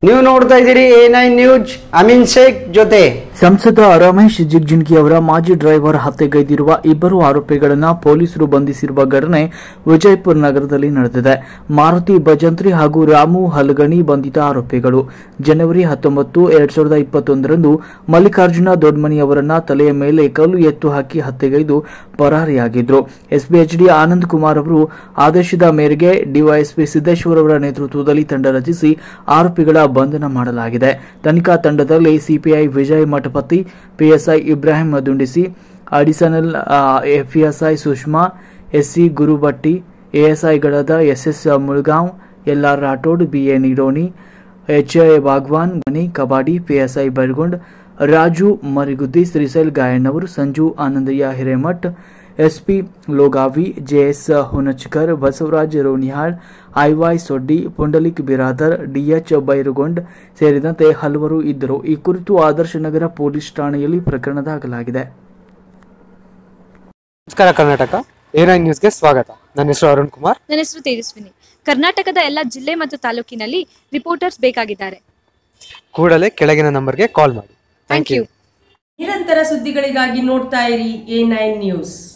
ನೀವು ನೋಡ್ತಾ ಇದ್ದೀರಿ A9 ನ್ಯೂಸ್. ಅಮೀನ್ ಶೇಖ್ ಜೊತೆ. ಸಂಸದ ರಮೇಶ್ ಜಿಗಜಿಣಗಿ ಅವರ ಮಾಜಿ ಡ್ರೈವರ್ ಹತ್ಯೆಗೈದಿರುವ ಇಬ್ಬರು ಆರೋಪಿಗಳನ್ನು ಪೊಲೀಸರು ಬಂಧಿಸಿರುವ ಘಟನೆ ವಿಜಯಪುರ ನಗರದಲ್ಲಿ ನಡೆದಿದೆ. ಮಾರುತಿ ಭಜಂತ್ರಿ ಹಾಗೂ ರಾಮು ಹಲಗಣಿ ಬಂಧಿತ ಆರೋಪಿಗಳು. ಜನವರಿ 19, 2021ರಂದು ಮಲ್ಲಿಕಾರ್ಜುನ ದೊಡ್ಮನಿ ಅವರನ್ನ ತಲೆಯ ಮೇಲೆ ಕಲ್ಲು ಎತ್ತು ಹಾಕಿ ಹತ್ಯೆಗೈದು ಪರಾರಿಯಾಗಿದ್ರು. ಎಸ್ಪಿಎಚ್ಡಿ ಆನಂದ್ ಕುಮಾರ್ ಅವರು ಆದೇಶದ ಮೇರೆಗೆ ಡಿವೈಎಸ್ಪಿ ಸಿದ್ದೇಶ್ವರ್ ಅವರ ನೇತೃತ್ವದಲ್ಲಿ ತಂಡ ರಚಿಸಿ ಆರೋಪಿಗಳ ಬಂಧನ ಮಾಡಲಾಗಿದೆ. ತನಿಖಾ ತಂಡದಲ್ಲಿ CPI Vijay Mathapati, PSI Ibrahim Dundisi, additional FSI Sushma, SC Gurubatti, ಎಎಸ್ಐಗಳಾದ SS Mulgaon, LR Rathod, BA Nidoni, HA Bagwan, Mani Kabadi, PSI Bairgond, Raju Mariguddi, Shrishail ಗಾಯಣ್ಣವರು, Sanju Anandayya Hiremath, SP Logavi, JS Hunachkar, Basavaraj Ronihal, IY Soddi, Pundalik Biradar, DH Bairugond ಸೇರಿದಂತೆ ಹಲವರು ಇದ್ದರು. ಈ ಕುರಿತು ಆದರ್ಶ ನಗರ ಪೊಲೀಸ್ ಠಾಣೆಯಲ್ಲಿ ಪ್ರಕರಣ ದಾಖಲಾಗಿದೆ. ನಮಸ್ಕಾರ ಕರ್ನಾಟಕ A9 ನ್ಯೂಸ್ಗೆ ಸ್ವಾಗತ. ನನ್ನ ಹೆಸರು ಅರುಣ್ ಕುಮಾರ್. ನನ್ನ ಹೆಸರು ತೇಜಸ್ವಿನಿ. ಕರ್ನಾಟಕದ ಎಲ್ಲ ಜಿಲ್ಲೆ ಮತ್ತು ತಾಲೂಕಿನಲ್ಲಿ ರಿಪೋರ್ಟರ್ಸ್ ಬೇಕಾಗಿದ್ದಾರೆ. ಕೂಡಲೇ ಕೆಳಗಿನ ನಂಬರ್ಗೆ ಕಾಲ್ ಮಾಡಿ. Thank you. ನಿರಂತರ ಸುದ್ದಿಗಳಿಗಾಗಿ ನೋಡ್ತಾ ಇರಿ A9 ನ್ಯೂಸ್.